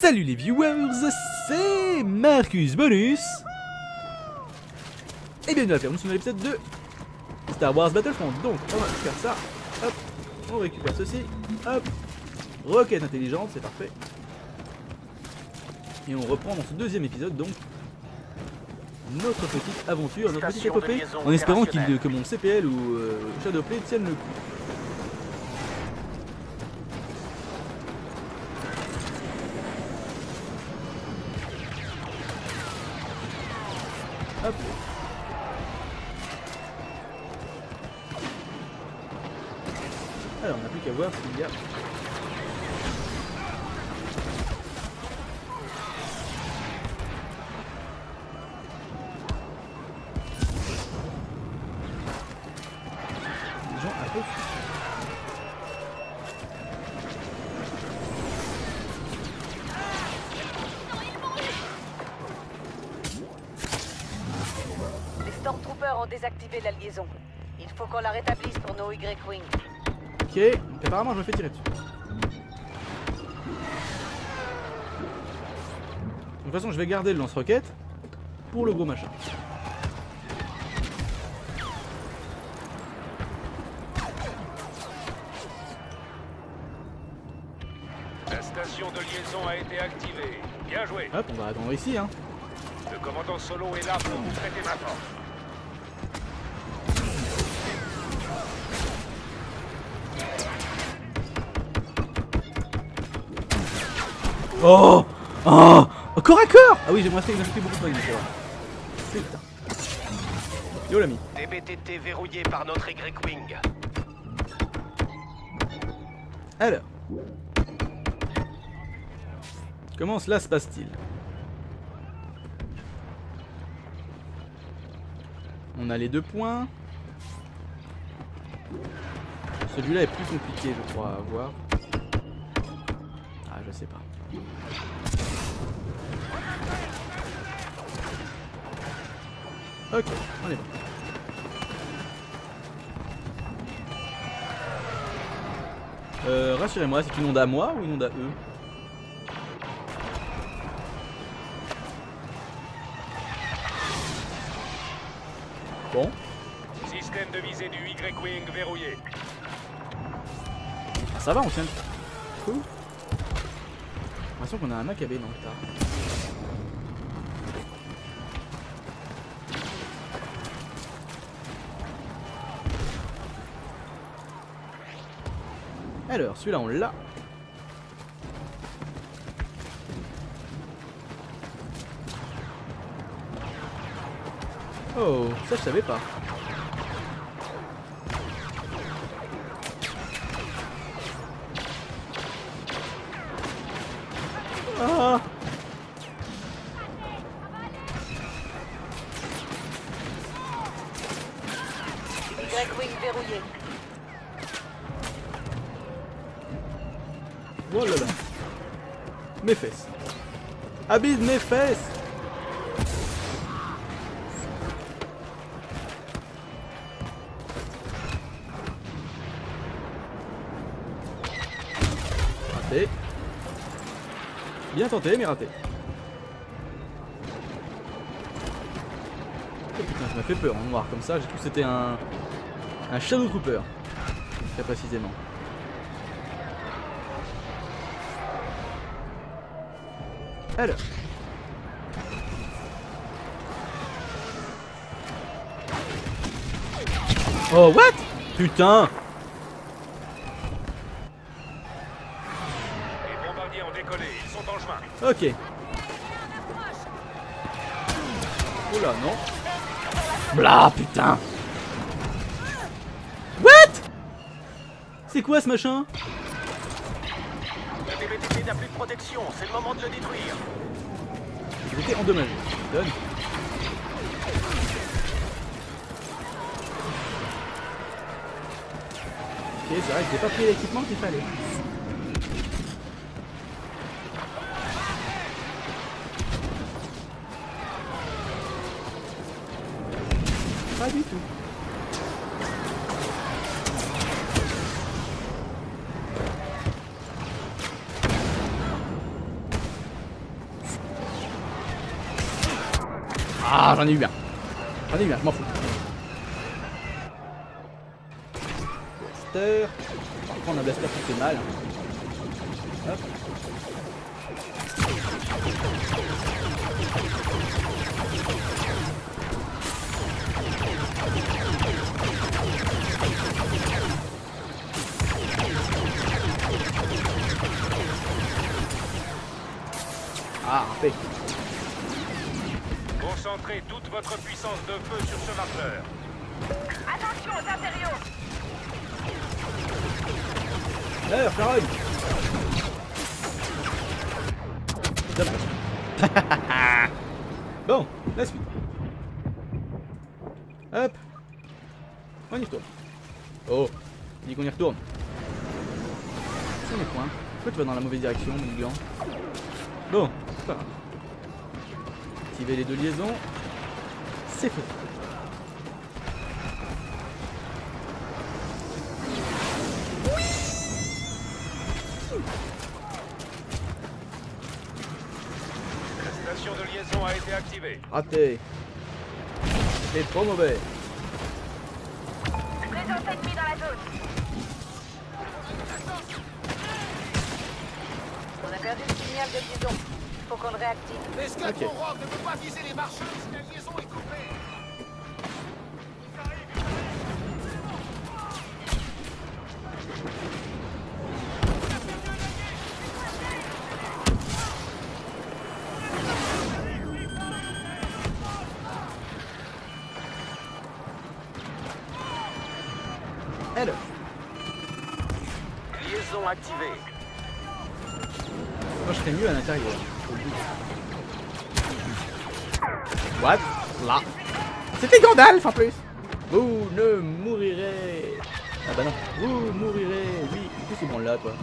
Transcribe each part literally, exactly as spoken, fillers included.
Salut les viewers, c'est Marcus Bonus. Et bienvenue à la ferme sur l'épisode de Star Wars Battlefront. Donc on va faire ça, hop, on récupère ceci, hop, roquette intelligente, c'est parfait. Et on reprend dans ce deuxième épisode donc notre petite aventure, notre petite épopée, en espérant qu'il, que mon C P L ou euh, Shadowplay tienne le coup. Hop. Alors on n'a plus qu'à voir s'il y a... des gens un peu... Stormtroopers ont désactivé la liaison. Il faut qu'on la rétablisse pour nos Y-Wing. Ok, donc apparemment je me fais tirer dessus. De toute façon je vais garder le lance-roquette pour le gros machin. La station de liaison a été activée. Bien joué. Hop, on va attendre ici hein. Le commandant Solo est là pour vous traiter maintenant. Oh Oh Corps à corps. Ah oui, j'aimerais ça exécuter beaucoup de points. Putain. Yo l'ami. D B T T verrouillé par notre Y-Wing. Alors. Comment cela se passe-t-il? On a les deux points. Celui-là est plus compliqué, je crois, à avoir. Ah, je sais pas. Ok, on est bon. Euh, rassurez-moi, c'est une onde à moi ou une onde à eux? Bon. Système de visée du Y-Wing verrouillé. Ah, ça va, on tient. Cool. J'ai l'impression qu'on a un Maccabée dans le tas. Alors, celui-là on l'a. Oh, ça je savais pas. Ah. Y-Wing verrouillé. Oh là là. Mes fesses. Habite mes fesses. Raté. Bien tenté, mais raté. Oh putain, ça m'a fait peur en noir comme ça. J'ai cru que c'était un... un Shadow Trooper. Très précisément. Alors. Oh, what? Putain! Les bombardiers ont décollé, ils sont en chemin. Ok. Oula, non. Blah, putain! What? C'est quoi ce machin? Le D B T T n'a plus de protection, c'est le moment de le détruire. Il était endommagé. Donne. Ok, c'est vrai que j'ai pas pris l'équipement qu'il fallait. Pas du tout. Ah, j'en ai eu un. J'en ai eu un, je m'en fous. Blaster. On va prendre un blaster qui fait mal. Hop. Ah, fait. Concentrez toute votre puissance de feu sur ce marqueur. Attention aux impériaux. D'ailleurs, Charogne. Dommage. Bon, la suite. Hop. On y retourne. Oh, il dit qu'on y retourne. C'est mes points. Pourquoi tu vas dans la mauvaise direction, mon gland? Bon, c'est pas grave. Activer les deux liaisons. C'est fait. La station de liaison a été activée. Raté. C'est trop mauvais. Présence ennemie dans la zone. On a perdu le signal de liaison. Faut qu'on le réactive. L'escadron Ok. Rogue ne peut pas viser les marcheurs si la liaison est coupée. Alors. Liaison activée. Moi je serais mieux à l'intérieur. What? Là. C'était Gandalf en plus. Vous ne mourirez. Ah bah non. Vous mourirez. Lui, qu'est-ce que c'est bon là toi?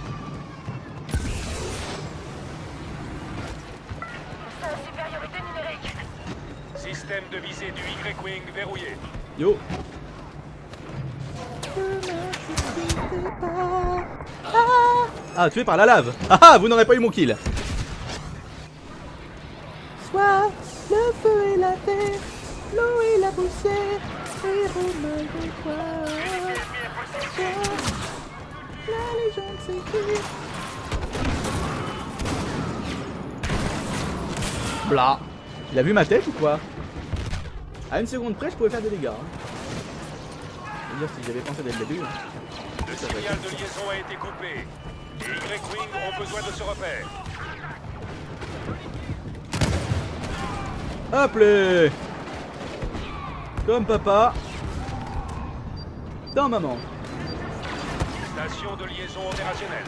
Supériorité numérique. Système de visée du Y-Wing verrouillé. Yo. Ah, tué par la lave. Ah ah, vous n'aurez pas eu mon kill. Soit le feu et la terre, l'eau et la poussière, et Romain de quoi. La légende s'écrit. Blah. Il a vu ma tête ou quoi? À une seconde près, je pouvais faire des dégâts. Hein. Je veux dire, si j'avais pensé dès le début. Hein. Le signal de liaison a été coupé. Les Y-Wing ont besoin de ce repère. Hop là. Comme papa. Dans maman. Station de liaison opérationnelle.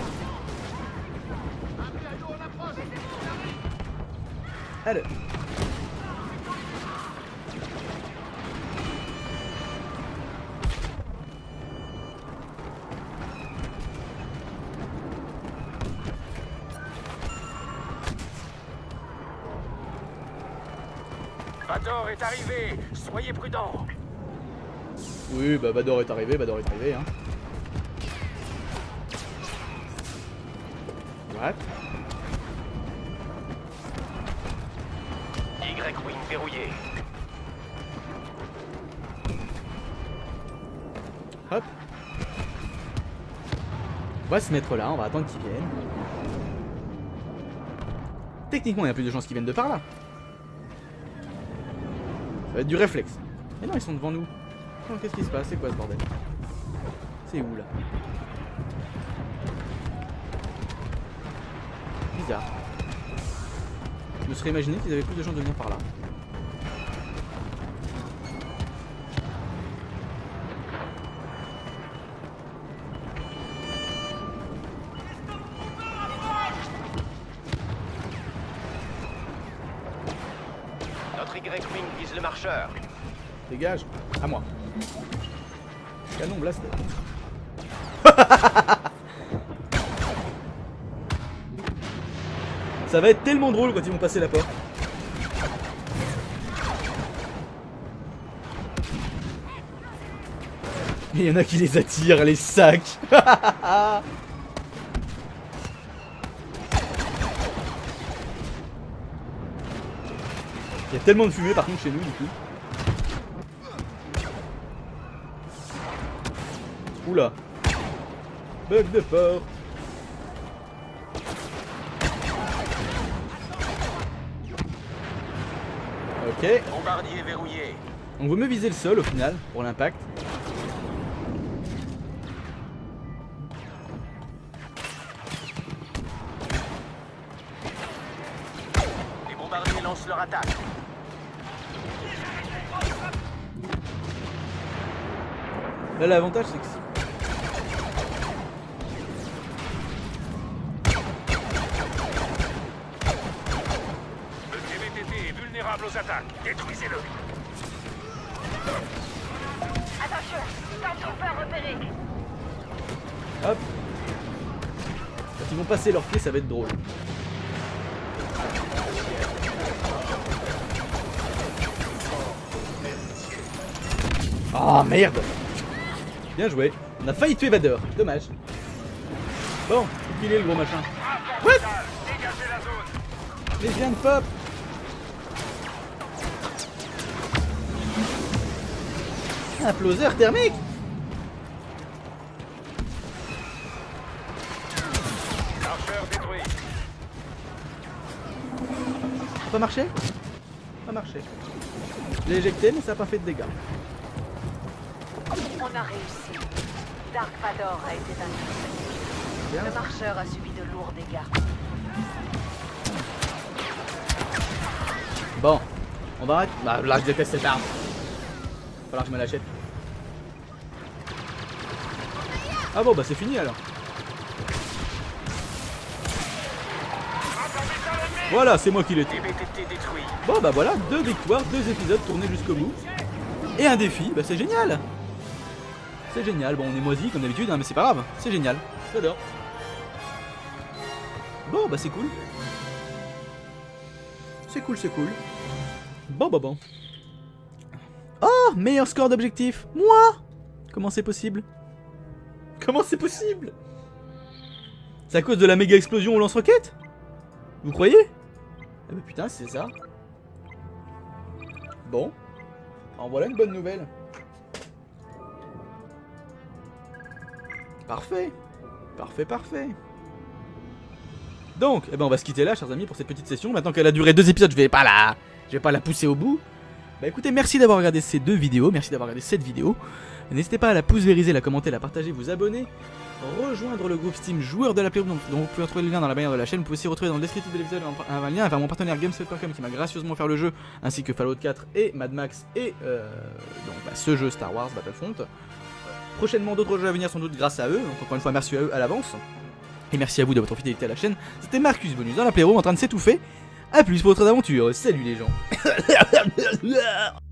Allez. Vador est arrivé. Soyez prudents. Oui, bah Vador est arrivé, Vador est arrivé, hein. What? Y-Wing verrouillé. Hop. On va se mettre là, on va attendre qu'ils viennent. Techniquement, il y a plus de chances qu'ils viennent de par là. Ça va être du réflexe. Mais non, ils sont devant nous. Oh, qu'est-ce qui se passe? C'est quoi ce bordel? C'est où là? Bizarre. Je me serais imaginé qu'ils avaient plus de chances de venir par là. Notre Y-Wing vise le marcheur. Dégage. À moi. Canon blaster. Ça va être tellement drôle quand ils vont passer la porte. Il y en a qui les attirent, les sacs. Il y a tellement de fumée par contre chez nous du coup. Oula. Bug de port. Ok. Bombardier verrouillé. On vaut mieux viser le sol au final pour l'impact. Les bombardiers lancent leur attaque. Là l'avantage c'est que si... Le T V T T est vulnérable aux attaques. Détruisez-le. Attention, Stormtrooper repéré. Hop. Quand ils vont passer leurs pieds ça va être drôle. Ah oh, merde. Bien joué. On a failli tuer Vader. Dommage. Bon, il est le gros machin. What? Dégagez la zone. Mais je viens de pop. Un ploseur thermique. Marcheur détruit. Ça a pas marché? Ça a marché. Je l'ai éjecté mais ça n'a pas fait de dégâts. On a réussi. Dark Vador a été vaincu. Bien. Le marcheur a subi de lourds dégâts. Bon, on va arrêter. Bah là je déteste cette arme. Falloir que je me l'achète. Ah bon bah c'est fini alors. Voilà, c'est moi qui l'ai tué. T V T T détruit. Bon bah voilà, deux victoires, deux épisodes tournés jusqu'au bout. Et un défi, bah c'est génial. C'est génial, bon on est moisi comme d'habitude, hein, mais c'est pas grave, c'est génial. J'adore. Bon bah c'est cool. C'est cool, c'est cool. Bon bah bon. Oh, meilleur score d'objectif. Moi. Comment c'est possible? Comment c'est possible? C'est à cause de la méga explosion au lance-roquette? Vous croyez? Eh bah putain, c'est ça. Bon. En voilà une bonne nouvelle. Parfait. Parfait, parfait. Donc, eh ben on va se quitter là, chers amis, pour cette petite session. Maintenant qu'elle a duré deux épisodes, je vais pas la, je vais pas la pousser au bout. Bah écoutez, merci d'avoir regardé ces deux vidéos, merci d'avoir regardé cette vidéo. N'hésitez pas à la pouce vériser, la commenter, la partager, vous abonner, rejoindre le groupe Steam joueur de la Playroom, dont vous pouvez retrouver le lien dans la barrière de la chaîne. Vous pouvez aussi retrouver dans le descriptif de l'épisode un, un lien vers mon partenaire Gamesfed point com qui m'a gracieusement offert le jeu, ainsi que Fallout quatre et Mad Max et euh, donc bah, ce jeu Star Wars Battlefront. Euh, prochainement d'autres jeux à venir sans doute grâce à eux, donc encore une fois merci à eux à l'avance. Et merci à vous de votre fidélité à la chaîne. C'était Marcus Bonus dans la Playroom en train de s'étouffer. A plus pour votre aventure. Salut les gens.